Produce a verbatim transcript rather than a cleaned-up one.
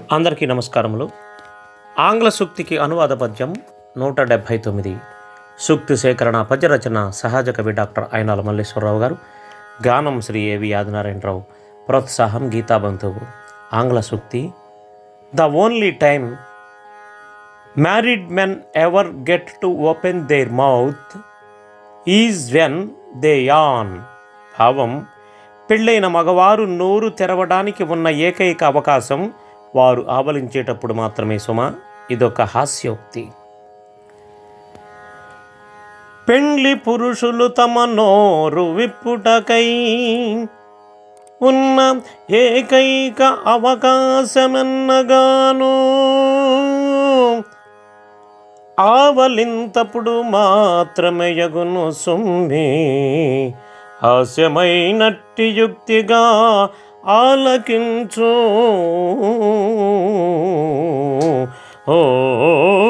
అందరికీ నమస్కారములు. ఆంగ్ల సూక్తికి అనువాద పద్యం నూట డెబ్భై తొమ్మిది. సూక్తి సేకరణ పద్యరచన సహజ కవి డాక్టర్ అయినాల మల్లేశ్వరరావు గారు. గానం శ్రీ ఏవి ఆదినారాయణరావు. ప్రోత్సాహం గీతాబంతువు. ఆంగ్ల సూక్తి. The only time married men ever get to open their mouth is when they yawn. భావం: పెళ్ళైన మగవారు నోరు తెరవడానికి ఉన్న ఏకైక అవకాశం వారు ఆవలించేటప్పుడు మాత్రమే సుమా. ఇదొక హాస్యోక్తి. పెండ్లి పురుషులు తమ నోరు విప్పుటకై ఉన్న ఏకైక అవకాశమెన్నగాను ఆవలింతప్పుడు మాత్రమే యగును సుమ్మి. హాస్యమైనట్టి యుక్తిగా ఆలకించు. ఓ